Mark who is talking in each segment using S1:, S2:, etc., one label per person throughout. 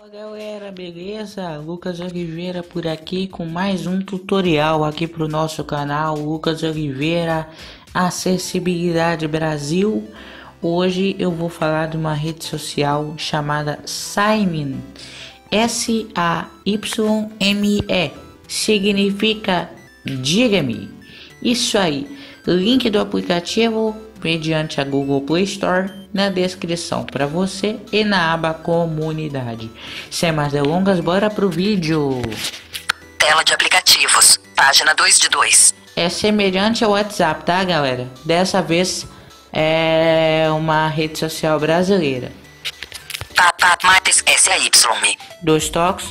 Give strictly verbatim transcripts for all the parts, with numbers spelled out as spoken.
S1: Fala galera, beleza? Lucas Oliveira por aqui com mais um tutorial aqui pro nosso canal Lucas Oliveira Acessibilidade Brasil. Hoje eu vou falar de uma rede social chamada Sayme, S A Y M E, significa diga-me. Isso aí, link do aplicativo mediante a Google Play Store na descrição para você e na aba comunidade. Sem mais delongas, bora pro vídeo.
S2: Tela de aplicativos, página dois de dois.
S1: É semelhante ao WhatsApp, tá galera? Dessa vez é uma rede social brasileira.
S2: Mates S A Y.
S1: Dois toques.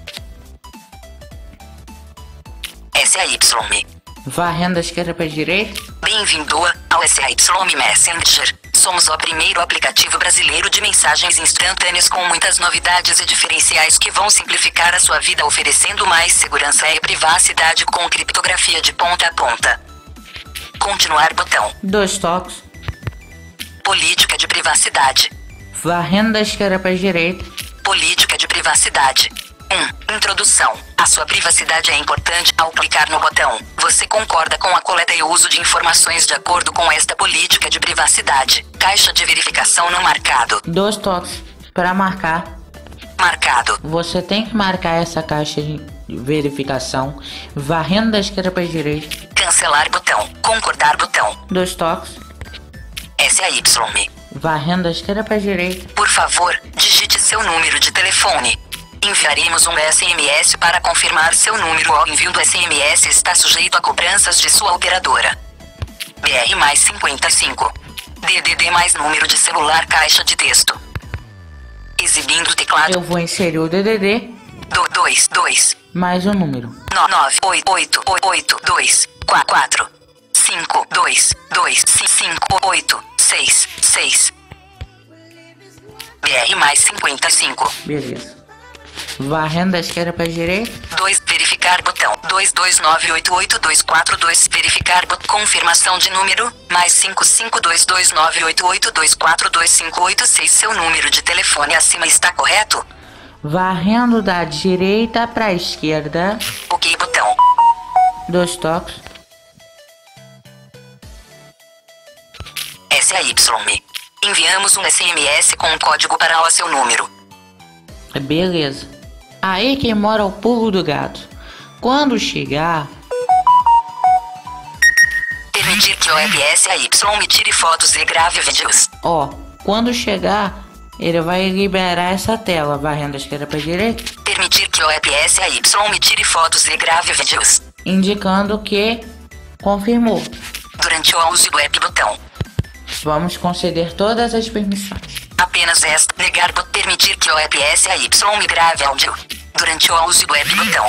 S2: S A Y.
S1: Varrendo da esquerda para direita.
S2: Bem-vindo ao S A Y Messenger. Somos o primeiro aplicativo brasileiro de mensagens instantâneas com muitas novidades e diferenciais que vão simplificar a sua vida, oferecendo mais segurança e privacidade com criptografia de ponta a ponta. Continuar botão.
S1: Dois toques.
S2: Política de privacidade.
S1: Varrendo da esquerda para direita.
S2: Política de privacidade. um. Introdução. A sua privacidade é importante. Ao clicar no botão, você concorda com a coleta e uso de informações de acordo com esta política de privacidade. Caixa de verificação não marcado.
S1: Dois toques. Para marcar.
S2: Marcado.
S1: Você tem que marcar essa caixa de verificação. Varrendo da esquerda para direita.
S2: Cancelar botão. Concordar botão.
S1: Dois toques.
S2: S A Y.
S1: Varrendo da esquerda para direita.
S2: Por favor, digite seu número de telefone. Enviaremos um S M S para confirmar seu número. O envio do S M S está sujeito a cobranças de sua operadora. B R mais cinquenta e cinco. D D D mais número de celular, caixa de texto. Exibindo o teclado.
S1: Eu vou inserir o D D D
S2: dois dois
S1: mais o número
S2: nove oito oito oito dois quatro cinco dois dois cinco oito seis seis. B R mais cinquenta e cinco.
S1: Beleza. Varrendo da esquerda para direita.
S2: dois. Verificar botão. dois dois nove oito oito dois quatro dois. Verificar botão. Confirmação de número. Mais cinco cinco dois dois nove oito oito dois quatro dois cinco oito seis. Seu número de telefone acima está correto?
S1: Varrendo da direita para esquerda.
S2: Ok botão.
S1: Dois toques.
S2: S A Y. Enviamos um S M S com um código para o seu número.
S1: Beleza. Aí quem mora ao pulo do gato. Quando chegar,
S2: permitir que o app S A Y me tire fotos e grave vídeos.
S1: ó, quando chegar, ele vai liberar essa tela. Varrendo da esquerda para direita,
S2: Permitir que o app S A Y me tire fotos e grave vídeos.
S1: indicando que confirmou.
S2: Durante o uso do app botão.
S1: Vamos conceder todas as permissões.
S2: Apenas esta. Negar botão. Permitir que o app S A Y me grave áudio. Durante o uso do app botão.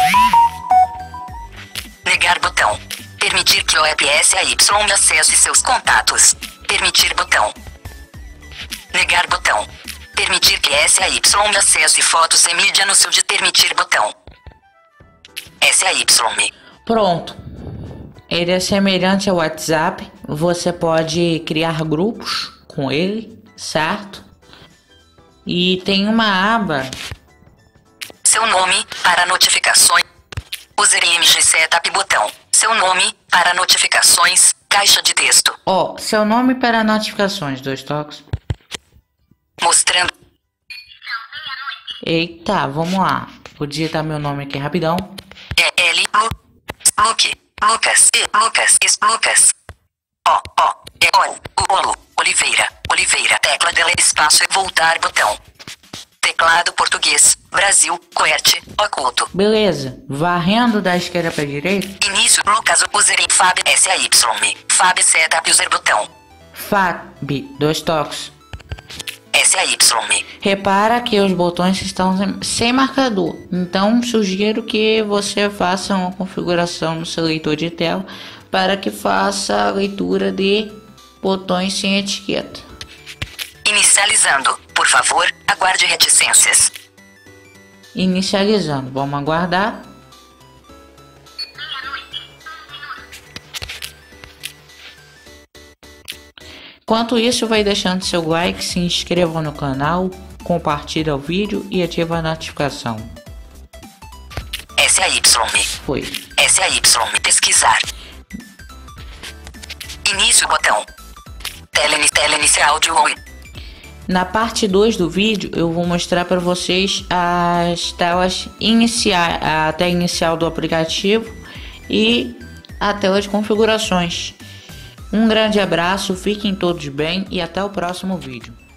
S2: Negar botão. Permitir que o app S A Y me acesse seus contatos. Permitir botão. Negar botão. Permitir que S A Y me acesse fotos e mídia no seu de permitir botão. S A Y.
S1: Pronto. Ele é semelhante ao WhatsApp. Você pode criar grupos com ele, certo? E tem uma aba.
S2: Seu nome para notificações. User I M G Setup botão. Seu nome para notificações. Caixa de texto.
S1: Ó, seu nome para notificações. Dois toques.
S2: Mostrando.
S1: Eita, vamos lá. Vou digitar meu nome aqui rapidão.
S2: E L Lu, Luke, Lucas, E Lucas, Es Lucas. O O E O U Olo, Oliveira, Oliveira. Tecla dela espaço e voltar botão. Teclado português, Brasil, QWERTY, oculto.
S1: Beleza. Varrendo da esquerda para direita.
S2: Início, Lucas, user em Fab S A Y. Fab Setup user botão.
S1: Fab. Dois toques.
S2: S A Y.
S1: Repara que os botões estão sem- sem marcador. Então sugiro que você faça uma configuração no seu leitor de tela para que faça a leitura de botões sem etiqueta.
S2: Inicializando. Por favor, aguarde reticências.
S1: Inicializando. Vamos aguardar. Enquanto isso, vai deixando seu like, se inscreva no canal, compartilha o vídeo e ativa a notificação.
S2: S A Y.
S1: Foi.
S2: S A Y. Pesquisar. Início botão. Tela, tela inicial áudio on.
S1: Na parte dois do vídeo eu vou mostrar para vocês as telas iniciais, a tela inicial do aplicativo e a tela de configurações. Um grande abraço, fiquem todos bem e até o próximo vídeo.